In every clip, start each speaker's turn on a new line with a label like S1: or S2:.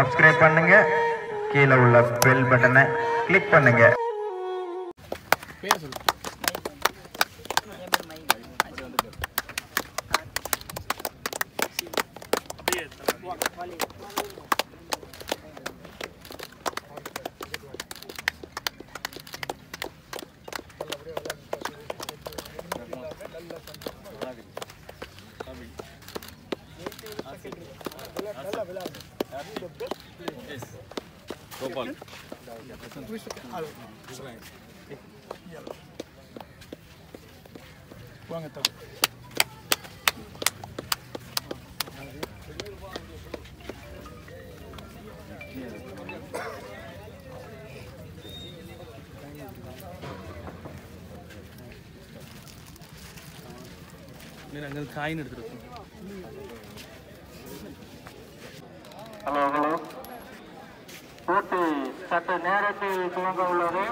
S1: Subscribe பண்ணுங்க, கீழே உள்ள பெல் பட்டனை கிளிக் பண்ணுங்க.
S2: ஹலோ ஹலோ போட்டி சற்று நேரத்தில் துவங்க உள்ளது.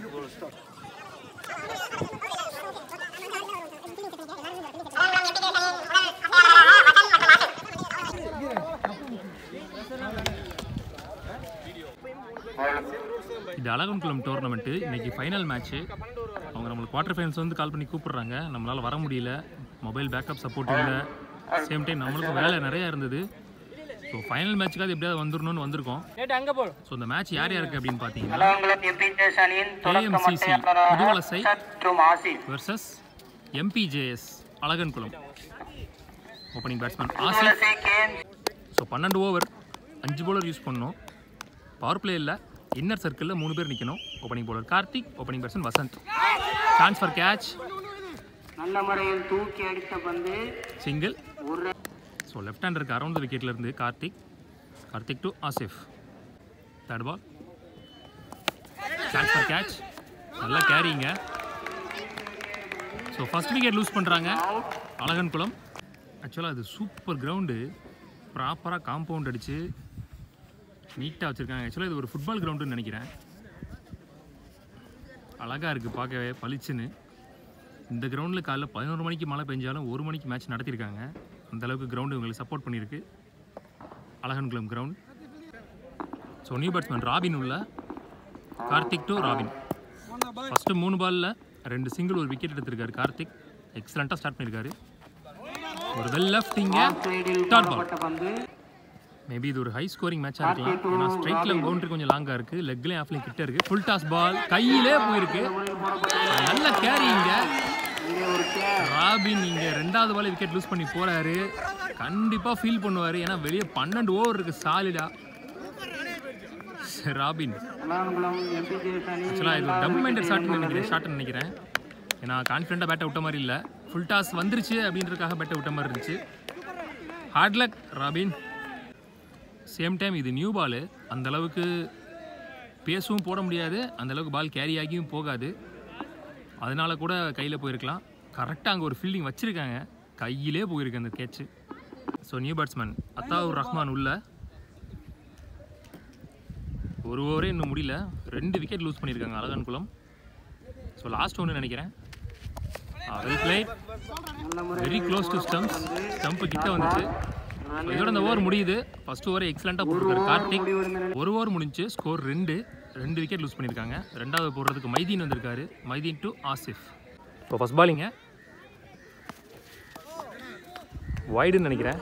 S3: இது அழகன்குளம் டோர்னமெண்ட்டு. இன்னைக்கு ஃபைனல் மேட்ச்சு. அவங்க நம்மளுக்கு குவார்டர் ஃபைனல்ஸ் வந்து கால் பண்ணி கூப்பிட்றாங்க. நம்மளால் வர முடியல, மொபைல் பேக்கப் சப்போர்ட் இல்லை. சேம் டைம் நம்மளுக்கும் வேலை நிறையா இருந்தது. ஸோ ஃபைனல் மேட்ச்சுக்காவது எப்படியாவது வந்துடணும்னு வந்திருக்கோம். ஸோ இந்த மேட்ச் யார் யாருக்கு அப்படின்னு பார்த்தீங்கன்னா KMCC Puduvalasai versus MPJS Azhagankulam. Opening batsman Asif. So 12 over 5 bowler use பண்ணணும். பவர் பிளே இல்லை, இன்னர் சர்க்கிளில் 3 பேர் நிற்கணும். Opening bowler Karthik, opening batsman Vasanth. Chance for catch,
S2: நல்ல முறையில் தூக்கி அடித்த பந்து
S3: சிங்கிள். ஸோ லெஃப்ட் ஹேண்டருக்கு அரௌண்ட் த விக்கெட்டில் இருந்து Karthik to Asif. Third ball, chance for catch, நல்லா கேரிங்க. ஸோ ஃபஸ்ட் விக்கெட் லூஸ் பண்ணுறாங்க அழகன்குளம். ஆக்சுவலாக அது சூப்பர் கிரவுண்டு, ப்ராப்பராக காம்பவுண்ட் அடித்து நீட்டாக வச்சுருக்காங்க. ஆக்சுவலாக இது ஒரு ஃபுட்பால் கிரவுண்டுன்னு நினைக்கிறேன். அழகாக இருக்குது பார்க்கவே, பளிச்சுன்னு. இந்த கிரவுண்டில் காலைல 11 மணிக்கு மழை பெஞ்சாலும் 1 மணிக்கு மேட்ச் நடத்தியிருக்காங்க. அந்தளவுக்கு கிரவுண்டு இவங்களுக்கு சப்போர்ட் பண்ணியிருக்கு Azhagankulam ground. So new batsman Robin உள்ள கார்த்திக் டு ராபின். ஃபஸ்ட்டு 3 பாலில் 2 சிங்கிள், 1 விக்கெட் எடுத்திருக்காரு கார்த்திக். எக்ஸலண்ட்டாக ஸ்டார்ட் பண்ணியிருக்காரு. ஒரு வெல் லெஃப்ட் இங்கே தேர்ட் பால். மேபி இது ஒரு ஹை ஸ்கோரிங் மேட்சாக இருக்கலாம். ஏன்னா ஸ்ட்ரைக்கில் பவுண்டரி கொஞ்சம் லாங்காக இருக்குது, லெக்லேயும் ஆஃப்லையும் கிட்ட இருக்குது. ஃபுல் டாஸ் பால் கையிலே போயிருக்கு. நல்ல கேரி இங்கே ராபின். இங்கே 2வது பால் விக்கெட் லூஸ் பண்ணி போகிறாரு. கண்டிப்பாக ஃபீல் பண்ணுவார், ஏன்னா வெளியே 12 ஓவர் இருக்குது சாலிடாக. ராபின் ஆக்சுவலாக இது ஒரு டபுள் மைண்டட் ஷாட்னு நினைக்கிறேன். ஏன்னா கான்ஃபிடென்ட்டாக பேட்டை விட்ட மாதிரி இல்லை. ஃபுல் டாஸ் வந்துருச்சு அப்படின்றதுக்காக பேட்டை விட்ட மாதிரி இருந்துச்சு. Hard luck Robin. Same time இது நியூ பால், அந்தளவுக்கு பேஸும் போட முடியாது, அந்தளவுக்கு பால் கேரி ஆகியும் போகாது. அதனால கூட கையில் போயிருக்கலாம். கரெக்டாக அங்கே ஒரு ஃபீல்டிங் வச்சுருக்காங்க, கையிலே போயிருக்கு அந்த catch. So new batsman Athaur Rahman உள்ள. 1 ஓவரே இன்னும் முடியல, 2 விக்கெட் லூஸ் பண்ணியிருக்காங்க அழகன்குளம். ஸோ லாஸ்ட் ஒன்று நினைக்கிறேன். Well played, very close to stump கிட்ட வந்துச்சு. இதோட அந்த ஓவர் முடியுது. ஃபர்ஸ்ட் ஓவர் எக்ஸலண்ட்டாக போட்டிருக்காரு கார்த்திக். 1 ஓவர் முடிஞ்சு ஸ்கோர் 2 விக்கெட் லூஸ் பண்ணியிருக்காங்க. 2வது போடுறதுக்கு மைதீன் வந்திருக்காரு. மைதீன் டு ஆசிஃப். இப்போ ஃபர்ஸ்ட் பாலிங்க வைடுன்னு நினைக்கிறேன்.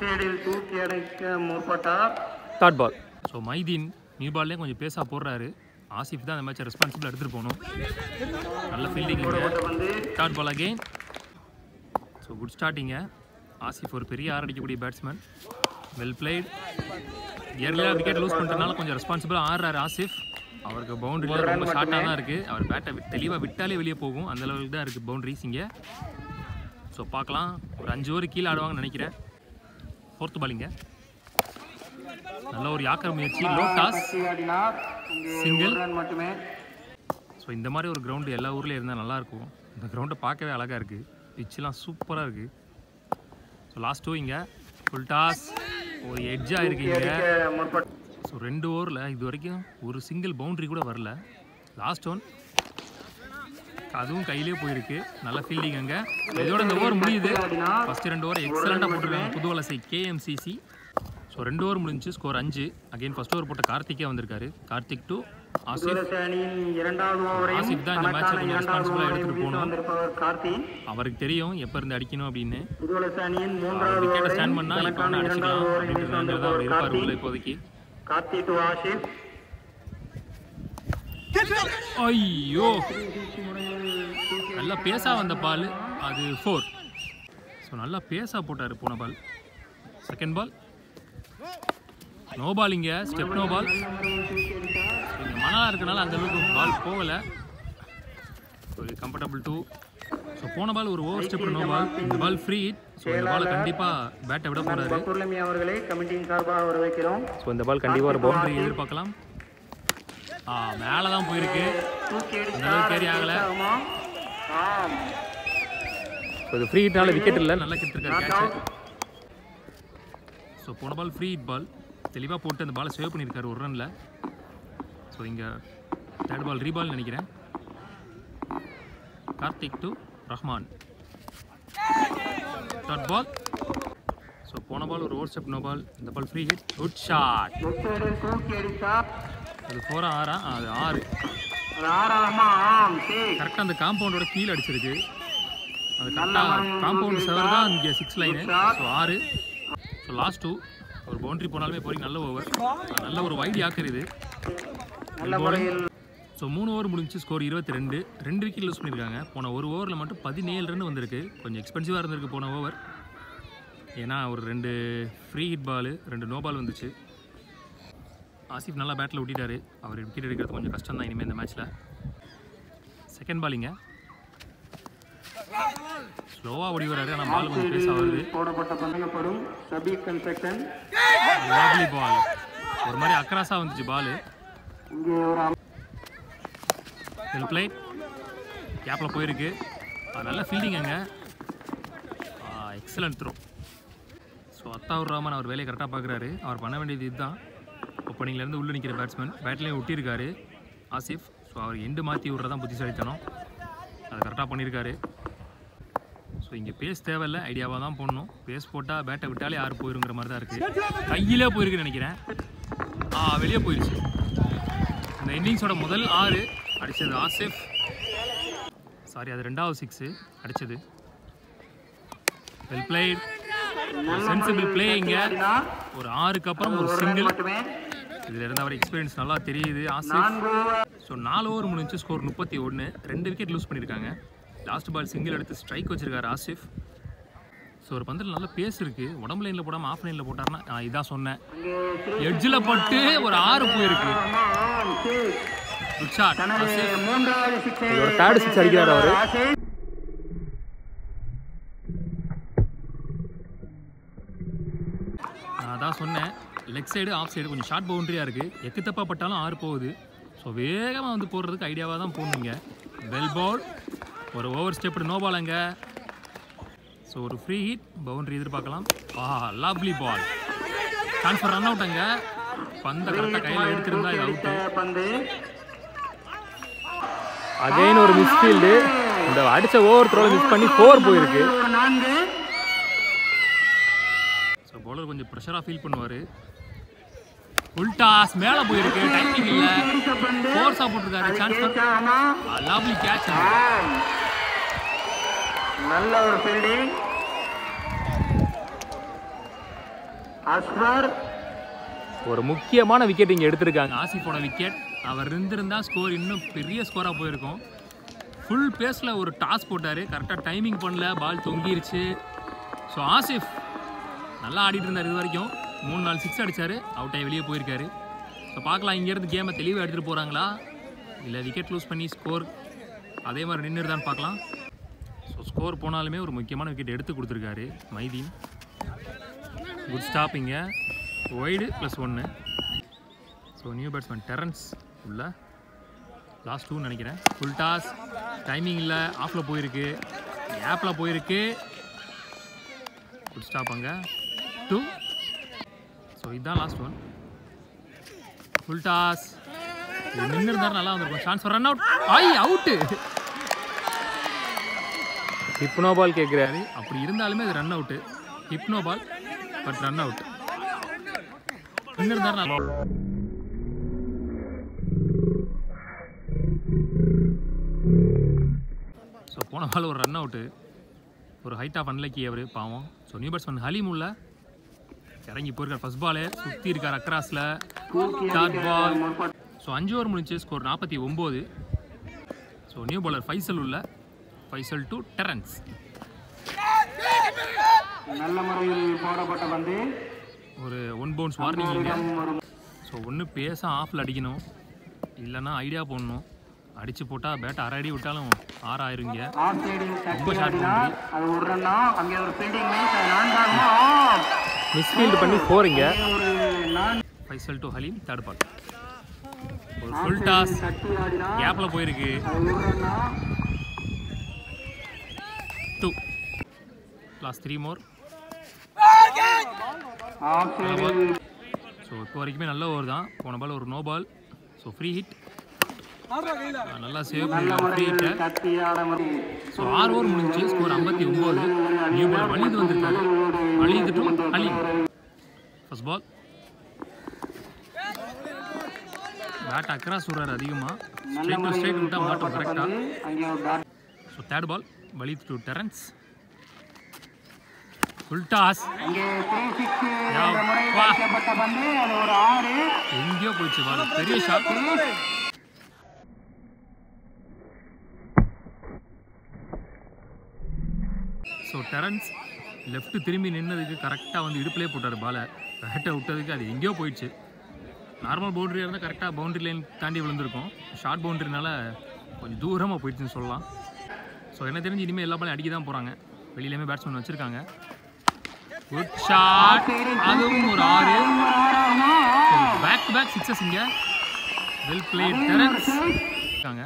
S3: Third ball. So Maideen new பால்லேயே கொஞ்சம் பேஸாக போடுறாரு. ஆசிஃப் தான் அந்த மேட்சை ரெஸ்பான்சிபிளாக எடுத்துகிட்டு போகணும். நல்ல fielding. Third ball again. So good starting. Asif ஒரு பெரிய ஆரடிக்கக்கூடிய பேட்ஸ்மேன். Well played. இயர்லியாக விக்கெட் லூஸ் பண்ணுறதுனால கொஞ்சம் ரெஸ்பான்சிபிளாக ஆடுறாரு ஆசிஃப். அவருக்கு பவுண்டரியில் ரொம்ப ஷார்ட்டாக தான் இருக்குது. அவர் பேட்டை தெளிவாக விட்டாலே வெளியே போகும், அந்த லெவலுக்கு தான் இருக்குது பவுண்டரிஸ் இங்கே. ஸோ பார்க்கலாம், ஒரு 5 ஓவர் கீழே ஆடுவாங்கன்னு நினைக்கிறேன். 4th பாலிங்க. நல்ல ஒரு யாக்கர் முயற்சி, லோ டாஸ், சிங்கிள். ஸோ இந்த மாதிரி ஒரு கிரவுண்டு எல்லா ஊர்லேயும் இருந்தால் நல்லாயிருக்கும். இந்த கிரவுண்டை பார்க்கவே அழகாக இருக்குது, பிச்செலாம் சூப்பராக இருக்குது. ஸோ லாஸ்ட் 2 இங்கே ஃபுல் டாஸ், ஒரு எட்ஜாக இருக்குங்க. ஸோ 2 ஓவரில் இது வரைக்கும் ஒரு சிங்கிள் பவுண்ட்ரி கூட வரல. லாஸ்ட் ஒன் அதுவும் கையிலே போயிருக்கு. நல்ல ஃபீல்டிங் அங்கே. இதோட இந்த ஓவர் முடியுது. ஃபஸ்ட்டு 2 ஓவர் எக்ஸலண்ட்டாக போட்டிருக்காங்க Puduvalasai KMCC. So so 2 over முடிஞ்சு ஸ்கோர் 5. அகைன் ஃபர்ஸ்ட் ஓவர் போட்ட கார்த்திக்கே வந்திருக்காரு. கார்த்திக் டு ஆசிஃப். ஆசிஃப் தான் இந்த மேட்சை கொஞ்சம் ரெஸ்பான்சிபிளாக எடுத்துகிட்டு போகணும். அவருக்கு தெரியும் எப்போ இருந்து அடிக்கணும் அப்படின்னு. விக்கெட்டை ஸ்டாண்ட் பண்ணால் இப்போ வந்து அடிச்சுக்கலாம் அப்படின்றது தான் அவர் இருப்பார் உள்ள இப்போதைக்கு. ஐயோ, நல்லா பேசா வந்த பால், அது 4. ஸோ நல்லா பேசா போட்டார் போன பால். செகண்ட் பால் நோ பால், இங்கே ஸ்டெப் நோ பால். இங்கே மணலாக இருக்கனால அந்தளவுக்கு பால் போகலை. ஒரு கம்ஃபர்டபுள் 2. ஸோ போன பால் ஒரு ஓவர் ஸ்டெப் நோ பால், இந்த பால் ஃப்ரீ ஹிட். ஸோ இந்த பாலை கண்டிப்பாக பேட்டை விட போகிறாரு. ஸோ இந்த பால் கண்டிப்பாக ஒரு பவுண்டரி எதிர்பார்க்கலாம். மேலே தான் போயிருக்கு, அந்த அளவுக்கு கேரி ஆகலை. ஸோ இது ஃப்ரீ ஹிட்னால விக்கெட் இல்லை, நல்லா கிட்டிருக்காரு கேட்ச். ஸோ போன பால் ஃப்ரீ ஹிட் பால், தெளிவாக போட்டு அந்த பாலை சேவ் பண்ணியிருக்காரு ஒரு ரனில். ஸோ இங்கே தேர்ட் பால் ரீபால் நினைக்கிறேன். Karthik to Rahman, third ball. So போன பால் ஒரு ஓவர் ஸ்டெப் நோ பால், இந்த ball free hit. Good shot. அது 4 6 அது 6. கரெக்டாக அந்த காம்பவுண்டோட கீழே அடிச்சிருக்கு. அது கரெக்டாக காம்பவுண்ட் செவர் தான் இங்கே 6 லைனு. ஸோ 6. ஸோ லாஸ்ட் 2 ஒரு பவுண்டரி போனாலுமே போய் நல்ல ஓவர், நல்ல ஒரு வைட் யாக்கர் இது. ஸோ 3 ஓவர் முடிஞ்சு ஸ்கோர் 22. 2 விக்கெட் லூஸ் பண்ணியிருக்காங்க. போன ஒரு ஓவரில் மட்டும் 17 ரன் வந்திருக்கு. கொஞ்சம் எக்ஸ்பென்சிவாக இருந்திருக்கு போன ஓவர், ஏன்னா ஒரு 2 free hit ball 2 no ball வந்துச்சு. ஆசிஃப் நல்லா பேட்டில் விட்டிட்டாரு. அவர் விக்கெட் எடுக்கிறது கொஞ்சம் கஷ்டம் தான் இனிமேல் இந்த மேட்ச்சில். செகண்ட் பாலிங்க ஸ்லோவாக ஓடி வராரு, ஆனால் பால் கொஞ்சம் பேஸ் ஆகுது. லாப்லி பால், ஒரு மாதிரி அக்ராஸாக வந்துச்சு பால். வெல் பிளே, கேப்பில் போயிருக்கு. நல்ல ஃபீல்டிங் அங்கே, excellent throw. So Attaur Rahman அவர் வேலையை கரெக்டாக பார்க்குறாரு. அவர் பண்ண வேண்டியது இதுதான். ஓப்பனிங்லேருந்து உள்ளே நிற்கிற பேட்ஸ்மேன் பேட்லேயும் விட்டிருக்காரு ஆசிஃப். ஸோ அவர் எண்டு மாற்றி விட்றதான் புத்திசாலித்தனம், அதை கரெக்டாக பண்ணியிருக்காரு. ஸோ இங்கே பேஸ் தேவையில்லை, ஐடியாவாக தான் போடணும். பேஸ் போட்டால் பேட்டை விட்டாலே 6 போயிருங்கிற மாதிரி தான் இருக்குது. கையிலே போயிருக்குன்னு நினைக்கிறேன். வெளியே போயிடுச்சு. இந்த இன்னிங்ஸோட முதல் 6 அடித்தது ஆசிஃப். சாரி, அது 2வது 6 அடித்தது. Well played, sensible play. இங்கே ஒரு 6க்கு அப்புறம் ஒரு சிங்கிள். இதில் இருந்து அவர் எக்ஸ்பீரியன்ஸ் நல்லா தெரியுது ஆசிஃப். ஸோ 4 ஓவர் முடிஞ்சு ஸ்கோர் 31. 2 விக்கெட் லூஸ் பண்ணியிருக்காங்க. லாஸ்ட் பால் சிங்கிள் எடுத்து ஸ்ட்ரைக் வச்சிருக்காரு ஆசிஃப். ஸோ ஒரு பந்தில் நல்ல பேஸ் இருக்குது. உடம்பு லைனில் போடாமல் ஆஃப் லைனில் போட்டார்னா இதான் சொன்னேன், எட்ஜில் பட்டு ஒரு 6 போயிருக்கு. Good shot. ஒரு தேர்ட் 6 அடிக்கிறார் அவர். நான் அதான் சொன்னேன், லெக் சைடு ஆஃப் சைடு கொஞ்சம் ஷார்ட் பவுண்டரியாக இருக்குது. எக்கு தப்பா பட்டாலும் 6 போகுது. ஸோ வேகமாக வந்து போடுறதுக்கு ஐடியாவாக தான் போடணுங்க. வெல் பால், ஒரு ஓவர் ஸ்டெப் நோ பால் அங்கே. ஸோ ஒரு ஃப்ரீ ஹிட், பவுண்டரி எதிர்பார்க்கலாம். Lovely ball, chance for run out. அங்கே பந்தை கரெக்டாக கையில் எடுத்திருந்தா இது அவுட்டு. அகைன் ஒரு மிஸ்ஃபீல்டு. இந்த அடித்த ஓவர் த்ரோவில் மிஸ் பண்ணி 4 போயிருக்கு. ஸோ பவுலர் கொஞ்சம் ப்ரெஷராக ஃபீல் பண்ணுவார். உல்டாஸ் மேலே போயிருக்கு, டைமிங் இல்லை, ஃபோர்ஸாக போட்டிருக்காரு. Chance for lovely catch.
S2: நல்ல ஒரு ஃபீல்டிங். அஸ்வர்
S3: ஒரு முக்கியமான விக்கெட் இங்கே எடுத்திருக்காங்க. ஆசிஃபோட விக்கெட். அவர் இருந்திருந்தால் ஸ்கோர் இன்னும் பெரிய ஸ்கோராக போயிருக்கும். ஃபுல் பேஸில் ஒரு டாஸ் போட்டார், கரெக்டாக டைமிங் பண்ணல, பால் தொங்கிருச்சு. ஸோ ஆசிஃப் நல்லா ஆடிட்டு இருந்தார் இது வரைக்கும். 3-4 6 அடித்தார், அவுட் ஆகி வெளியே போயிருக்காரு. ஸோ பார்க்கலாம் இங்கேருந்து கேமை தெளிவாக எடுத்துகிட்டு போகிறாங்களா, இல்லை விக்கெட் லூஸ் பண்ணி ஸ்கோர் அதே மாதிரி நின்றுதான்னு பார்க்கலாம். ஸோ ஸ்கோர் போனாலுமே ஒரு முக்கியமான விக்கெட் எடுத்து கொடுத்துருக்காரு Maideen. Good stopping, wide +1. So new batsman Terrence உள்ள லாஸ்ட் 2 நினைக்கிறேன். ஃபுல் டாஸ், டைமிங் இல்லை, ஆஃபில் போயிருக்கு, ஆப்பில் போயிருக்கு. குட் ஸ்டாப் அங்கே 2. ஸோ இதுதான் லாஸ்ட் 1. ஃபுல் டாஸ், இது நின்று இருந்தாலும் நல்லா வந்திருக்கும். Chance for run out. Out. ஹிப்னோ பால் கேட்குறாரு. அப்படி இருந்தாலுமே அது ரன் அவுட்டு. ஹிப்னோ பால் பட் ரன் அவுட். இன்னும் இருந்தாரு. ஸோ போன பால் ஒரு ரன் அவுட்டு, ஒரு ஹைட் ஆஃப் அன்லக்கி அவர் பாவம். ஸோ நியூ பேட்ஸ்மேன் ஹலீம் உள்ள இறங்கி போயிருக்கார். ஃபர்ஸ்ட் பாலு சுற்றி இருக்கார் அக்ராஸில். Dot ball. ஸோ 5 ஓவர் முடிஞ்சு score 49. So new bowler Faisal உள்ள, ஃபைசல் டு டெரன்ஸ்.
S2: நல்ல முறையில் போடப்பட்ட பந்து.
S3: ஒரு 1 பவுன்ஸ் வார்னிங் இங்கே. ஸோ ஒன்று பேச ஆஃபில் அடிக்கணும், இல்லைன்னா ஐடியா போடணும். அடிச்சு போட்டால் பேட்டை அரை அடி விட்டாலும் 6 ஆயிருங்க. ரொம்ப ஷார்ட் மிஸ்ஃபீல்டு பண்ணி 4 Faisal to Haleem. Third ball ஒரு ஃபுல் டாஸ் கேப்பில் போயிருக்கு. 2 லாஸ்ட் 3 மோர். ஸோ இப்போ வரைக்குமே நல்ல ஓவர் தான். போன பால் ஒரு no ball. So free hit நல்லா சேவ் பண்ணிருக்காங்க ஃப்ரீ ஹிட்டை. ஸோ 6 ஓவர் முடிஞ்சு ஸ்கோர் 59. நியூ பால் வலிது வந்திருக்காரு. Walid to Haleem. First ball bat across விடுறாரு அதிகமாக. ஸ்ட்ரைட் டு ஸ்ட்ரைட் விட்டால் மாட்டோம் கரெக்டாக. So third ball Walid to Terrence. Full toss எங்கேயோ போயிடுச்சு பால். பெரிய ஷாட். ஸோ டெரன்ஸ் லெஃப்ட் திரும்பி நின்னதுக்கு கரெக்டாக வந்து இடுப்பிலே போட்டார் பாலை. பேட்டை விட்டதுக்கு அது எங்கேயோ போயிடுச்சு. நார்மல் பவுண்டரியாக இருந்தால் கரெக்டாக பவுண்டரி லைன் தாண்டி விழுந்திருக்கும். ஷார்ட் பவுண்டரினால கொஞ்சம் தூரமாக போயிடுச்சுன்னு சொல்லலாம். ஸோ என்ன தெரிஞ்சு இனிமேல் எல்லா பாலையும் அடிக்க தான் போகிறாங்க. வெளியிலேயுமே பேட்ஸ்மேன் வச்சுருக்காங்க. Good shot. அதுவும் ஒரு 6. பேக் டு பேக் 6 இங்கே. வெல் பிளேட் டெரன்ஸ் இருக்காங்க.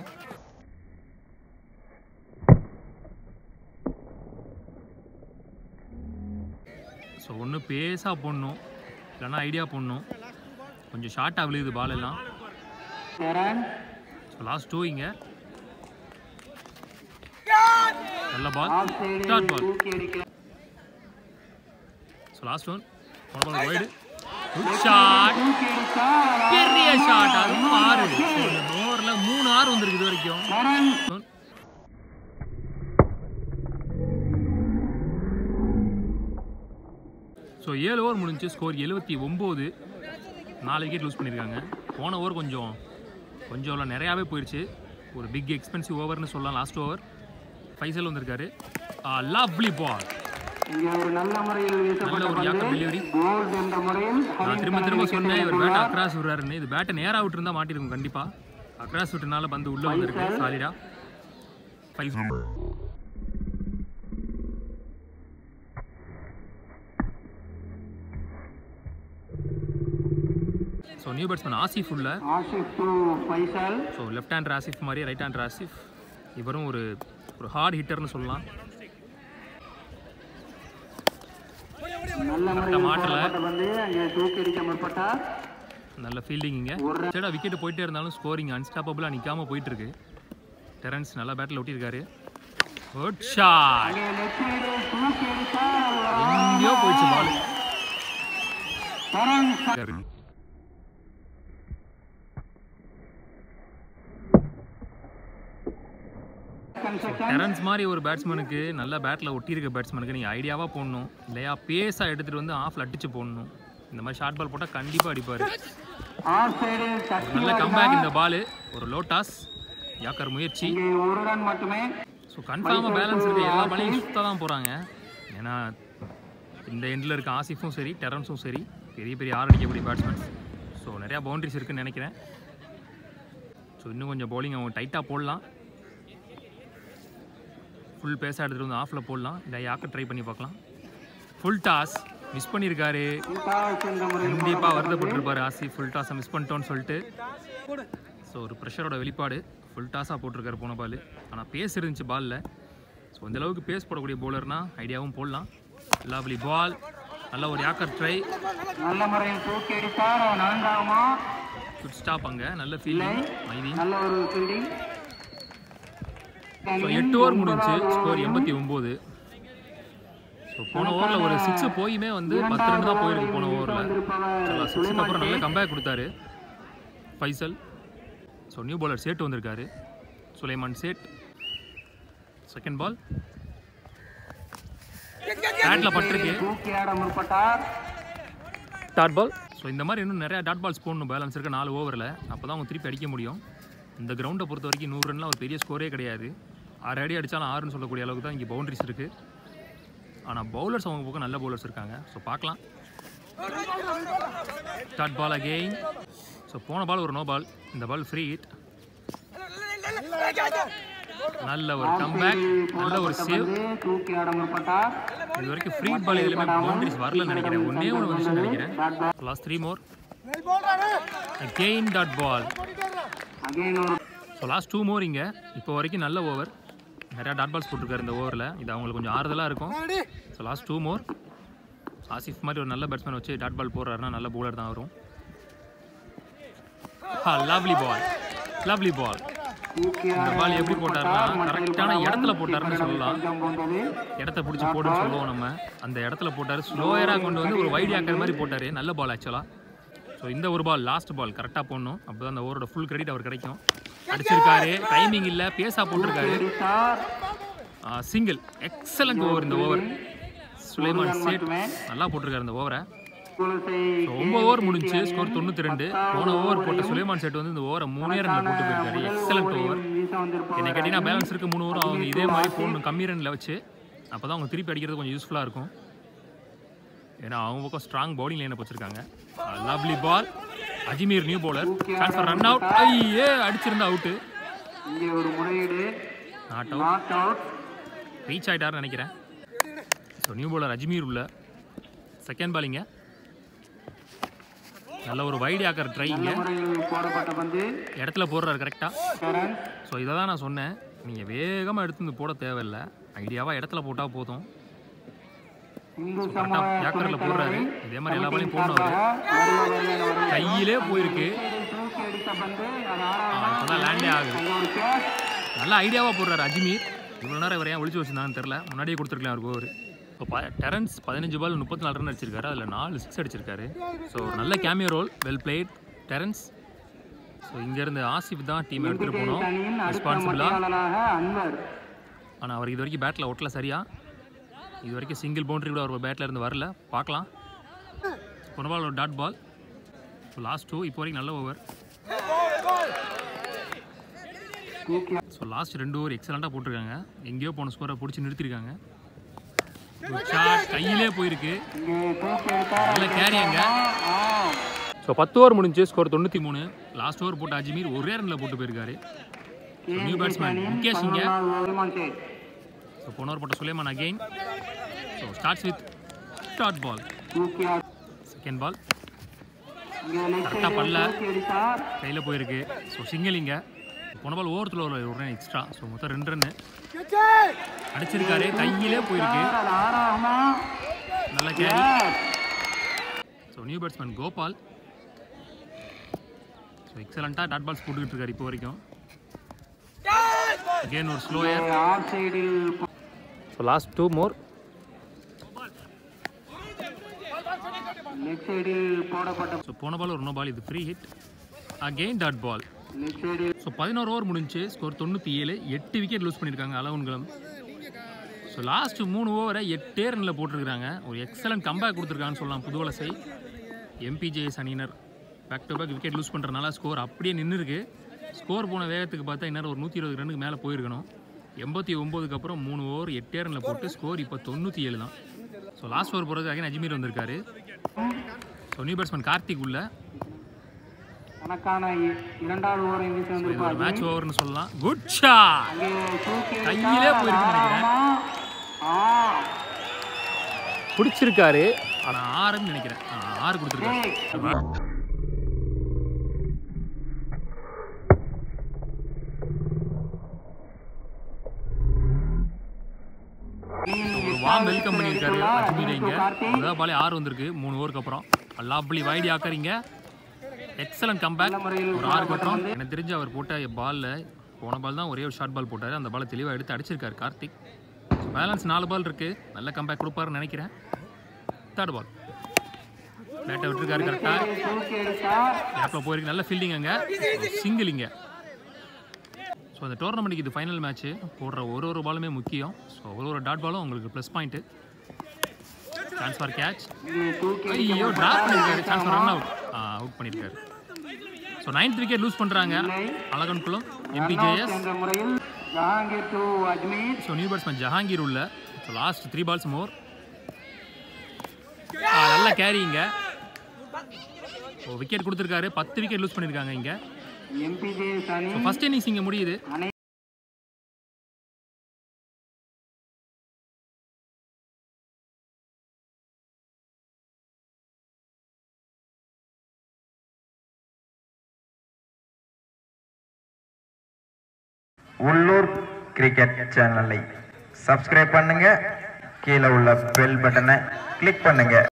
S3: ஸோ ஒன்று பேஸாக போடணும், இல்லைன்னா ஐடியா போடணும். கொஞ்சம் ஷார்ட்டாக விழுகுது பால் எல்லாம். ஸோ லாஸ்ட் 2 இங்கே. நல்ல ball. Dot ball. So last 1 ball wide. Good shot. பெரிய ஷாட். அதுவும் 6. ஓவரில் 3 6 வந்திருக்கு இது வரைக்கும். ஸோ 7 ஓவர் முடிஞ்சு ஸ்கோர் 79. 4 விக்கெட் லூஸ் பண்ணியிருக்காங்க. போன ஓவர் கொஞ்சம் நிறையாவே போயிடுச்சு. ஒரு பிக் எக்ஸ்பென்சிவ் ஓவர்னு சொல்லலாம். லாஸ்ட் ஓவர் ஃபைசல் வந்திருக்காரு. Lovely ball. நல்ல ஒரு யாக்கர் டெலிவரி. நான் திரும்ப சொன்னேன் இவர் பேட்டை அக்ராஸ் விடுறாருன்னு. இது பேட்டை நேராக விட்டுருந்தா மாட்டிருக்கும் கண்டிப்பாக. அக்ராஸ் விட்டுனால பந்து உள்ளே வந்திருக்கு சாலிடா. Faisal so new batsman Asif உள்ள. ஸோ லெஃப்ட் ஹேண்டர் ஆசிஃப் மாதிரி ரைட் ஹேண்டர் ஆசிஃப். இவரும் ஒரு ஹார்ட் ஹிட்டர்னு சொல்லலாம். நல்ல ஃபீல்டிங் இங்கே. சைடாக விக்கெட் போயிட்டே இருந்தாலும் ஸ்கோரிங் அன்ஸ்டாப்பபிளாக நிற்காம போயிட்டு இருக்கு. டெரன்ஸ் நல்லா பேட்டில் ஒட்டியிருக்காரு. Good shot. எங்கேயோ போயிடுச்சு பால். டெரன்ஸ் மாதிரி ஒரு பேட்ஸ்மேனுக்கு நல்ல பேட்டில் ஒட்டியிருக்க பேட்ஸ்மேனுக்கு நீங்கள் ஐடியாவாக போடணும், இல்லையா பேஸாக எடுத்துகிட்டு வந்து ஆஃபில் அடித்து போடணும். இந்த மாதிரி ஷார்ட் பால் போட்டால் கண்டிப்பாக அடிப்பார். நல்ல கம்பேக் இந்த பால். ஒரு லோ டாஸ் யாக்கர் முயற்சி. ஸோ கன்ஃபார்மாக பேலன்ஸ் இருக்க எல்லா பாலையும் சுத்த தான் போகிறாங்க. ஏன்னா இந்த எண்டில் இருக்க ஆசிஃபும் சரி டெரன்ஸும் சரி பெரிய 6 அடிக்கக்கூடிய பேட்ஸ்மேன்ஸ். ஸோ நிறையா பவுண்டரிஸ் இருக்குதுன்னு நினைக்கிறேன். ஸோ இன்னும் கொஞ்சம் பவுலிங் அவங்க டைட்டாக போடலாம். ஃபுல் பேஸாக எடுத்துகிட்டு வந்து ஆஃபில் போடலாம், இல்லை யாக்கர் ட்ரை பண்ணி பார்க்கலாம். ஃபுல் டாஸ் மிஸ் பண்ணியிருக்காரு. கண்டிப்பாக வருத்தப்பட்டிருப்பார் ஆசிஃப். ஃபுல் டாஸை மிஸ் பண்ணிட்டோன்னு சொல்லிட்டு. ஸோ ஒரு ப்ரெஷரோட வெளிப்பாடு. ஃபுல் டாஸாக போட்டிருக்காரு போன பால். ஆனால் பேஸ் இருந்துச்சு பாலில். ஸோ அந்தளவுக்கு பேஸ் போடக்கூடிய பவுலர்னால் ஐடியாவும் போடலாம். Lovely ball. நல்ல ஒரு யாக்கர் ட்ரை. குட் ஸ்டாப் அங்கே. நல்ல ஃபீல்டிங் மைதி. 8 ஓவர் முடிஞ்சு ஸ்கோர் 89. ஸோ போன ஓவரில் ஒரு 6 போயுமே வந்து 10 ரன் தான் போயிருக்கு போன ஓவரில். 6க்கு அப்புறம் நல்ல கம்பேக் கொடுத்தாரு Faisal. So new bowler Sait வந்திருக்காரு, சுலைமான் சேட். செகண்ட் பால் பேட்டில் பட்டிருக்கு, டாட் பால். ஸோ இந்த மாதிரி இன்னும் நிறையா டாட் பால்ஸ் போடணும் பேலன்ஸ் இருக்க 4 ஓவரில். அப்போ தான் அவங்க திருப்பி அடிக்க முடியும். இந்த கிரவுண்டை பொறுத்த வரைக்கும் 100 ரன்லாம் ஒரு பெரிய ஸ்கோரே கிடையாது. 6 அடி அடித்தாலும் 6ன்னு சொல்லக்கூடிய அளவுக்கு தான் இங்கே பவுண்டரிஸ் இருக்குது. ஆனால் பவுலர்ஸ் அவங்க பக்கம் நல்ல பவுலர்ஸ் இருக்காங்க. ஸோ பார்க்கலாம். Dot ball again. ஸோ போன பால் ஒரு நோ பால், இந்த பால் ஃப்ரீ ஹிட். நல்ல ஒரு கம்பேக், நல்ல ஒரு சேவ். இது வரைக்கும் ஃப்ரீ பால் எதுலையுமே பவுண்டரிஸ் வரலன்னு நினைக்கிறேன், ஒன்றே ஒன்று வந்துச்சுன்னு நினைக்கிறேன். Last 3 more. Again dot ball. So last 2 more. இங்கே இப்போ வரைக்கும் நல்ல ஓவர், நிறையா டாட் பால்ஸ் போட்டிருக்காரு இந்த ஓவரில். இது அவங்களுக்கு கொஞ்சம் ஆறுதலாக இருக்கும். ஸோ லாஸ்ட் 2 மோர். ஆசிஃப் மாதிரி ஒரு நல்ல பேட்ஸ்மேன் வச்சு டாட் பால் போடுறாருன்னா நல்ல பவுலர் தான் வரும். Lovely ball, lovely ball. இந்த பால் எப்படி போட்டாருன்னா கரெக்டான இடத்துல போட்டாருன்னு சொல்லலாம். இடத்த பிடிச்சி போடுன்னு சொல்லுவோம் நம்ம, அந்த இடத்துல போட்டார். ஸ்லோயராக கொண்டு வந்து ஒரு வைடி ஆக்கிற மாதிரி போட்டார். நல்ல பால் ஆக்சுவலாக. ஸோ இந்த ஒரு பால் லாஸ்ட் பால் கரெக்டாக போடணும், அப்போ தான் அந்த ஓவரோட ஃபுல் கிரெடிட் அவர் கிடைக்கும். அடிச்சிருக்காரு, டைமிங் இல்லை, பேஸாக போட்டிருக்காரு. சிங்கிள், எக்ஸலண்ட் ஓவர் இந்த ஓவர். சுலைமான் சேட் நல்லா போட்டிருக்காரு இந்த ஓவரை. 9 ஓவர் முடிஞ்சு, ஸ்கோர் 92. போன ஓவர் போட்ட சுலைமான் சேட் வந்து இந்த ஓவரை 3 ரன்ல போட்டு போயிருக்காரு. Excellent over. என்ன கேட்டீங்கன்னா பேலன்ஸ் இருக்க 3 ஓவர் அவங்க இதே மாதிரி போடணும், கம்மி ரன்ல வச்சு. அப்போ தான் அவங்க திருப்பி அடிக்கிறது கொஞ்சம் யூஸ்ஃபுல்லாக இருக்கும். ஏன்னா அவங்க பக்கம் ஸ்ட்ராங் பவுலிங் லைனை வச்சிருக்காங்க. Lovely ball. Ajmeer new bowler, chance for run out. ஐயே, அடிச்சிருந்தா அவுட்டு. Not out. ரீச் ஆகிட்டாருன்னு நினைக்கிறேன். ஸோ நியூ பவுலர் அஜ்மீர் உள்ள. செகண்ட் பாலிங்க, நல்ல ஒரு வைடி ஆக்கர் ட்ரைங்க, இடத்துல போடுறாரு கரெக்டாக. ஸோ இதை தான் நான் சொன்னேன், நீங்கள் வேகமாக எடுத்து போட தேவையில்லை, ஐடியாவாக இடத்துல போட்டால் போதும். கரெக்டாக ஏக்கரில் போடுறாரு. இதே மாதிரி எல்லா பாலையும் போடணும். கையிலே போயிருக்கு, இப்போ தான் லேண்டே ஆகுது. நல்ல ஐடியாவாக போடுறாரு அஜ்மீர். இவ்வளோ நேரம் இவர் ஏன் ஒழிச்சு வச்சுருந்தான்னு தெரில, முன்னாடியே கொடுத்துருக்கலாம் அவருக்கு ஓவர். இப்போ டெரன்ஸ் 15 பால் 34 ரன் அடிச்சிருக்காரு, அதில் 4 6 அடிச்சிருக்காரு. ஸோ ஒரு நல்ல cameo role, well played Terrence. So இங்கேருந்து ஆசிஃப் தான் டீம் எடுத்துகிட்டு போனோம் ரெஸ்பான்சிபிளாக. ஆனால் அவர் இது வரைக்கும் பேட்டில் ஒட்டல சரியா. இது வரைக்கும் சிங்கிள் பவுண்டரி கூட அவர் பேட்டில் இருந்து வரல. பார்க்கலாம். போன பால் ஒரு டாட் பால். ஸோ லாஸ்ட் 2 இப்போ வரைக்கும் நல்ல ஓவர். ஸோ லாஸ்ட் 2 ஓவர் எக்ஸலண்ட்டாக போட்டிருக்காங்க. எங்கேயோ போன ஸ்கோரை பிடிச்சி நிறுத்திருக்காங்க. கையிலே போயிருக்கு, நல்ல கேரியாங்க. ஸோ 10 ஓவர் முடிஞ்சு, ஸ்கோர் 93. லாஸ்ட் ஓவர் போட்ட அஜ்மீர் ஒரே ரனில் போட்டு போயிருக்காரு. நியூ பேட்ஸ்மேன் முகேஷ் இங்கே. ஸோ போன ஓவர் போட்ட Sulaiman again. So starts with dot ball. Second ball கரெக்டாக பண்ணல, கையில் போயிருக்கு. ஸோ சிங்கிள் இங்கே. போன பால் ஓவரத்தில் ஒரு ரன் எக்ஸ்ட்ரா. ஸோ மொத்தம் 2 ரன்னு அடிச்சிருக்காரு, கையிலே போயிருக்கு. நல்ல carry. So new batsman Gopal. So எக்ஸலண்ட்டாக டாட் பால்ஸ் போட்டுக்கிட்டு இருக்காரு இப்போ வரைக்கும். அகெயின் ஒரு slower. So last 2 more. So போன பால் ஒரு நோ பால், இது free hit. Again dot ball. So 11 over முடிஞ்சு, ஸ்கோர் 97. 8 விக்கெட் லூஸ் பண்ணியிருக்காங்க அலவுன்களும். ஸோ லாஸ்ட்டு 3 ஓவரை 8 ரனில் போட்டிருக்கிறாங்க. ஒரு எக்ஸலண்ட் கம்பேக் கொடுத்துருக்காங்கன்னு சொல்லலாம் புதுவலசை. எம்பிஜேஎஸ் அணியினர் back to back wicket lose பண்ணுறதுனால ஸ்கோர் அப்படியே நின்றுருக்கு. ஸ்கோர் போன வேகத்துக்கு பார்த்தா இன்னும் ஒரு 120 ரன்னுக்கு மேலே போயிருக்கணும். 89க்கு அப்புறம் 3 ஓவர் 8 ரனில் போட்டு ஸ்கோர் இப்போ 97 தான். ஸோ லாஸ்ட் ஓவர் போகிறதுக்கு அகைன் அஜ்மீர் வந்திருக்காரு. ஸோ நியூ பேட்ஸ்மேன் கார்த்திக் உள்ள. மேட்ச் ஓவர்னு சொல்லலாம். குட் ஷாட், கையிலே போயிருக்கு நினைக்கிறேன். பிடிச்சிருக்காரு, ஆனால் 6ன்னு நினைக்கிறேன். 6 கொடுத்துருக்காரு. ஒரு வார்ம் வெல்கம் பண்ணியிருக்காரு அஜ்மீர். இங்கே அதான் பாலே 6 வந்திருக்கு 3 ஓவருக்கு அப்புறம். லவ்லி வைடி ஆக்கறீங்க, எக்ஸலண்ட் கம்பேக். ஒரு 6 அப்புறம் எனக்கு தெரிஞ்சு அவர் போட்ட பாலில் போன பால் தான் ஒரே ஒரு ஷார்ட் பால் போட்டார். அந்த பாலை தெளிவாக எடுத்து அடிச்சிருக்காரு கார்த்திக். பேலன்ஸ் 4 பால் இருக்குது, நல்ல கம்பேக் கொடுப்பாருன்னு நினைக்கிறேன். தேர்ட் பால் பேட்டை விட்டுருக்காரு கரெக்டாக, கேப்பில் போயிருக்கு, நல்ல ஃபீல்டிங் அங்கே, சிங்கிள் இங்கே. ஸோ அந்த டோர்னமெண்ட்டுக்கு இது ஃபைனல் மேட்ச்சு, போடுற ஒரு பாலுமே முக்கியம். ஸோ ஒரு டாட் பாலும் உங்களுக்கு plus point. Chance for catch, ஐயோ ட்ராப் பண்ணியிருக்காரு, சான்ஸ் ஃபார் ரன் அவுட் பண்ணியிருக்காரு. ஸோ 9th விக்கெட் லூஸ் பண்ணுறாங்க Azhagankulam MPJS. So new batsman Jahangir உள்ள. So last 3 balls more. நல்ல கேரிங்க. ஸோ விக்கெட் கொடுத்துருக்காரு, 10 விக்கெட் லூஸ் பண்ணியிருக்காங்க இங்கே. ஸோ ஃபர்ஸ்ட் இன்னிங்ஸ் இங்கே முடியுது.
S1: உள்ளூர் கிரிக்கெட் சேனலை சப்ஸ்கிரைப் பண்ணுங்க, கீழே உள்ள பெல் பட்டனை கிளிக் பண்ணுங்க.